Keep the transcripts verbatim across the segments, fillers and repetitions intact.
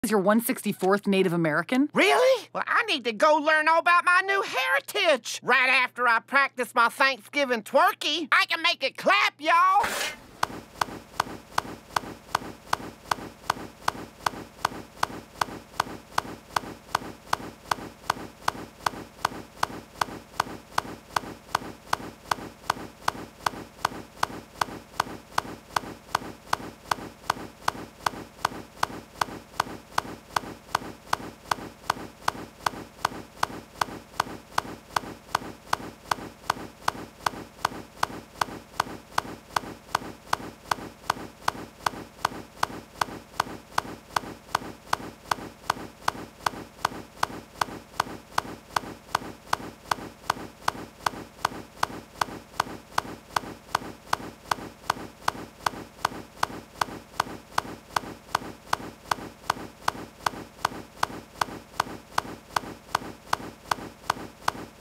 You're one sixty-fourth Native American? Really? Well, I need to go learn all about my new heritage. Right after I practice my Thanksgiving twerky, I can make it clap, y'all.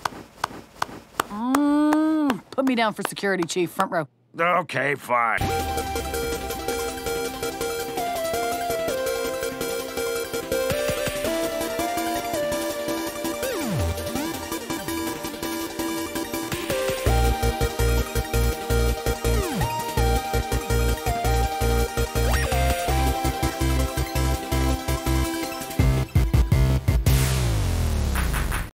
Mm, put me down for security, Chief. Front row. Okay, fine.